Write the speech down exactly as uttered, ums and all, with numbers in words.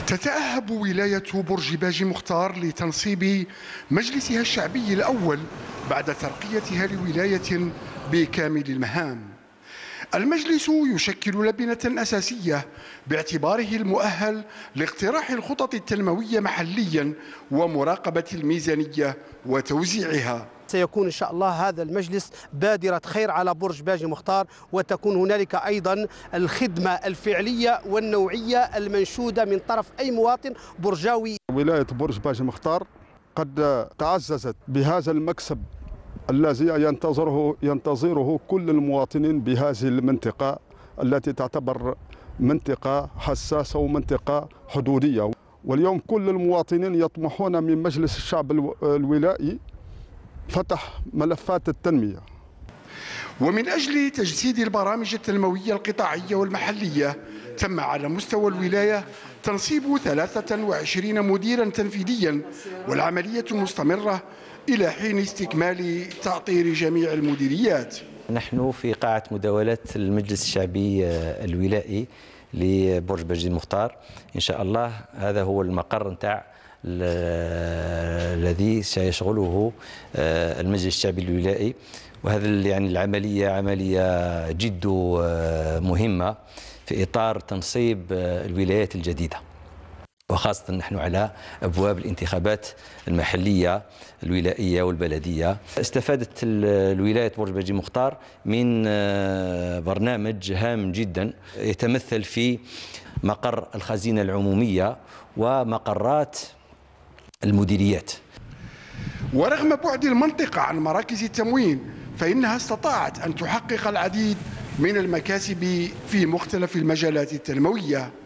تتأهب ولاية برج باجي مختار لتنصيب مجلسها الشعبي الأول بعد ترقيتها لولاية بكامل المهام. المجلس يشكل لبنة أساسية باعتباره المؤهل لاقتراح الخطط التنموية محليا ومراقبة الميزانية وتوزيعها. سيكون إن شاء الله هذا المجلس بادرة خير على برج باجي مختار، وتكون هنالك أيضا الخدمة الفعلية والنوعية المنشودة من طرف أي مواطن برجاوي. ولاية برج باجي مختار قد تعززت بهذا المكسب الذي ينتظره ينتظره كل المواطنين بهذه المنطقة التي تعتبر منطقة حساسة ومنطقة حدودية، واليوم كل المواطنين يطمحون من مجلس الشعب الولائي فتح ملفات التنمية. ومن أجل تجسيد البرامج التنموية القطاعية والمحلية تم على مستوى الولاية تنصيب ثلاثة وعشرين مديرا تنفيذيا، والعملية مستمرة إلى حين استكمال تعطير جميع المديريات. نحن في قاعة مداولات المجلس الشعبي الولائي لبرج باجي مختار، إن شاء الله هذا هو المقر نتاع الذي سيشغله المجلس الشعبي الولائي، وهذا يعني العملية عملية جد مهمة في إطار تنصيب الولايات الجديدة، وخاصة نحن على أبواب الانتخابات المحلية الولائية والبلدية. استفادت الولاية برج باجي مختار من برنامج هام جدا يتمثل في مقر الخزينة العمومية ومقرات المديريات. ورغم بعد المنطقة عن مراكز التموين فإنها استطاعت أن تحقق العديد من المكاسب في مختلف المجالات التنموية.